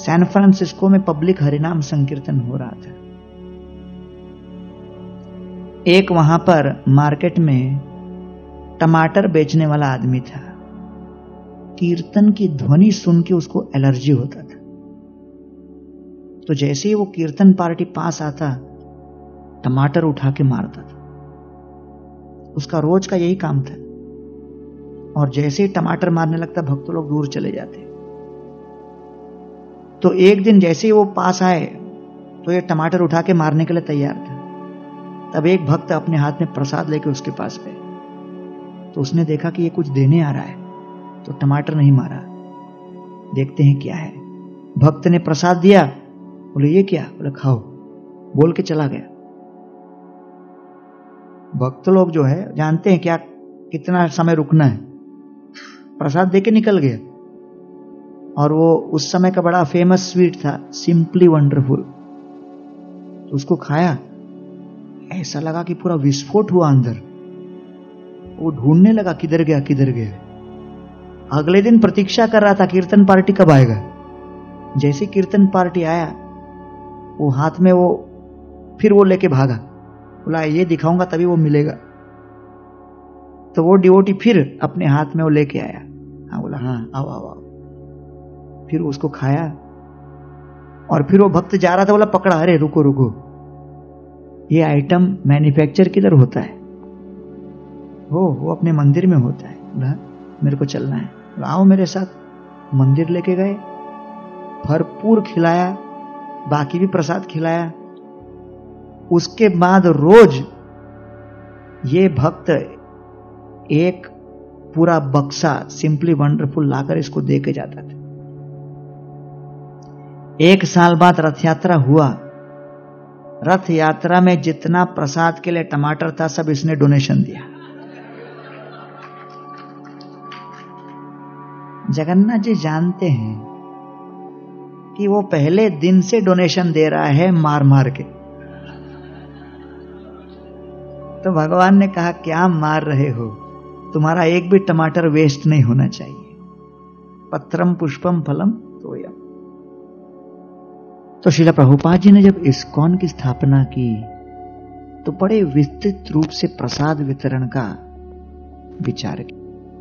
San Francisco में public हरिनाम संकीर्तन हो रहा था। एक वहां पर मार्केट में टमाटर बेचने वाला आदमी था। कीर्तन की ध्वनि सुन के उसको एलर्जी होता था। तो जैसे ही वो कीर्तन पार्टी पास आता, टमाटर उठा के मारता था। उसका रोज का यही काम था। और जैसे ही टमाटर मारने लगता, भक्त लोग दूर चले जाते। तो एक दिन जैसे ही वो पास आए, तो ये टमाटर उठा के मारने के लिए तैयार था। तब एक भक्त अपने हाथ में प्रसाद लेके उसके पास गए। तो उसने देखा कि ये कुछ देने आ रहा है, तो टमाटर नहीं मारा। देखते हैं क्या है। भक्त ने प्रसाद दिया, बोले ये क्या? बोले खाओ, बोल के चला गया। भक्त लोग जो है जानते हैं क्या कितना समय रुकना है। प्रसाद देके निकल गया। और वो उस समय का बड़ा फेमस स्वीट था, सिंपली वंडरफुल। तो उसको खाया, ऐसा लगा कि पूरा विस्फोट हुआ अंदर। वो ढूंढने लगा किधर गया किधर गया। अगले दिन प्रतीक्षा कर रहा था कीर्तन पार्टी कब आएगा। जैसे कीर्तन पार्टी आया, वो हाथ में वो फिर वो लेके भागा। बोला ये दिखाऊंगा तभी वो मिलेगा। तो वो डिवोटी फिर अपने हाथ में वो लेके आया। हाँ, बोला हाँ आओ आओ आओ। फिर उसको खाया। और फिर वो भक्त जा रहा था, बोला पकड़ा, अरे रुको रुको, ये आइटम मैन्युफैक्चर किधर होता है? वो अपने मंदिर में होता है। बोला मेरे को चलना है। बोला आओ मेरे साथ। मंदिर लेके गए, भरपूर खिलाया, बाकी भी प्रसाद खिलाया। उसके बाद रोज ये भक्त एक पूरा बक्सा सिंपली वंडरफुल लाकर इसको दे के जाता था। एक साल बाद रथ यात्रा हुआ। रथ यात्रा में जितना प्रसाद के लिए टमाटर था, सब इसने डोनेशन दिया। जगन्नाथ जी जानते हैं कि वो पहले दिन से डोनेशन दे रहा है मार मार के। तो भगवान ने कहा क्या मार रहे हो, तुम्हारा एक भी टमाटर वेस्ट नहीं होना चाहिए। पत्रम पुष्पम फलम तोयम। तो श्रील प्रभुपाद जी ने जब इस्कॉन की स्थापना की, तो बड़े विस्तृत रूप से प्रसाद वितरण का विचार किया।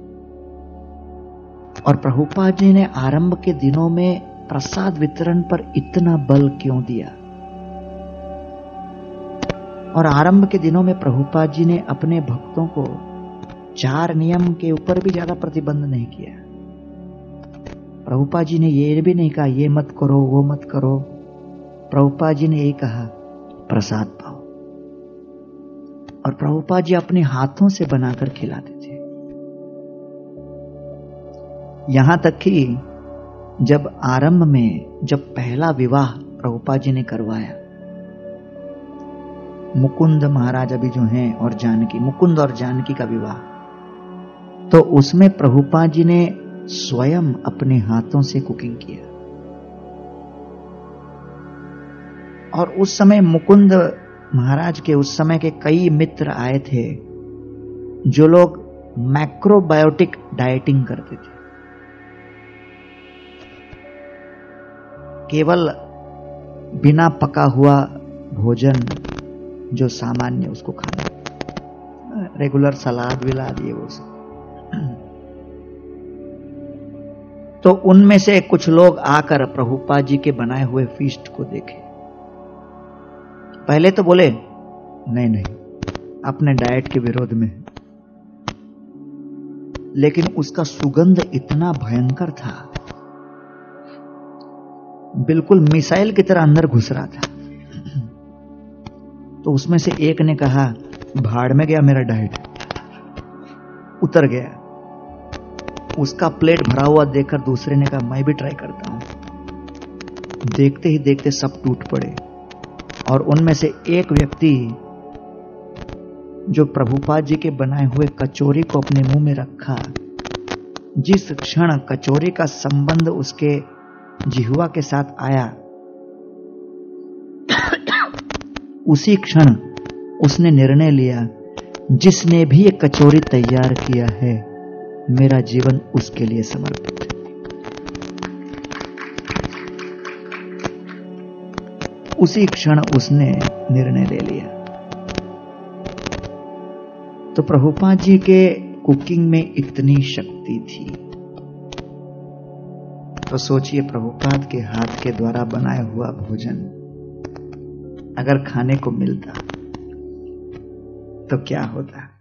और प्रभुपाद जी ने आरंभ के दिनों में प्रसाद वितरण पर इतना बल क्यों दिया? और आरंभ के दिनों में प्रभुपाद जी ने अपने भक्तों को 4 नियम के ऊपर भी ज्यादा प्रतिबंध नहीं किया। प्रभुपाद जी ने ये भी नहीं कहा ये मत करो वो मत करो। प्रभुपाद जी ने यही कहा प्रसाद पाओ। और प्रभुपाद जी अपने हाथों से बनाकर खिलाते थे। यहां तक कि जब आरंभ में जब पहला विवाह प्रभुपाद जी ने करवाया, मुकुंद महाराज अभी जो हैं और जानकी, मुकुंद और जानकी का विवाह, तो उसमें प्रभुपाद जी ने स्वयं अपने हाथों से कुकिंग किया। और उस समय मुकुंद महाराज के उस समय के कई मित्र आए थे जो लोग मैक्रोबायोटिक डाइटिंग करते थे। केवल बिना पका हुआ भोजन जो सामान्य उसको खाना, रेगुलर सलाद विलाद ये वो सब। तो उनमें से कुछ लोग आकर प्रभुपाद जी के बनाए हुए फीस्ट को देखे। पहले तो बोले नहीं नहीं, अपने डाइट के विरोध में। लेकिन उसका सुगंध इतना भयंकर था, बिल्कुल मिसाइल की तरह अंदर घुस रहा था। तो उसमें से एक ने कहा भाड़ में गया मेरा डाइट, उतर गया। उसका प्लेट भरा हुआ देखकर दूसरे ने कहा मैं भी ट्राई करता हूं। देखते ही देखते सब टूट पड़े। और उनमें से एक व्यक्ति जो प्रभुपाद जी के बनाए हुए कचौरी को अपने मुंह में रखा, जिस क्षण कचौरी का संबंध उसके जिह्वा के साथ आया, उसी क्षण उसने निर्णय लिया जिसने भी ये कचौरी तैयार किया है मेरा जीवन उसके लिए समर्पित है। उसी क्षण उसने निर्णय ले लिया। तो प्रभुपाद जी के कुकिंग में इतनी शक्ति थी, तो सोचिए प्रभुपाद के हाथ के द्वारा बनाया हुआ भोजन अगर खाने को मिलता तो क्या होता।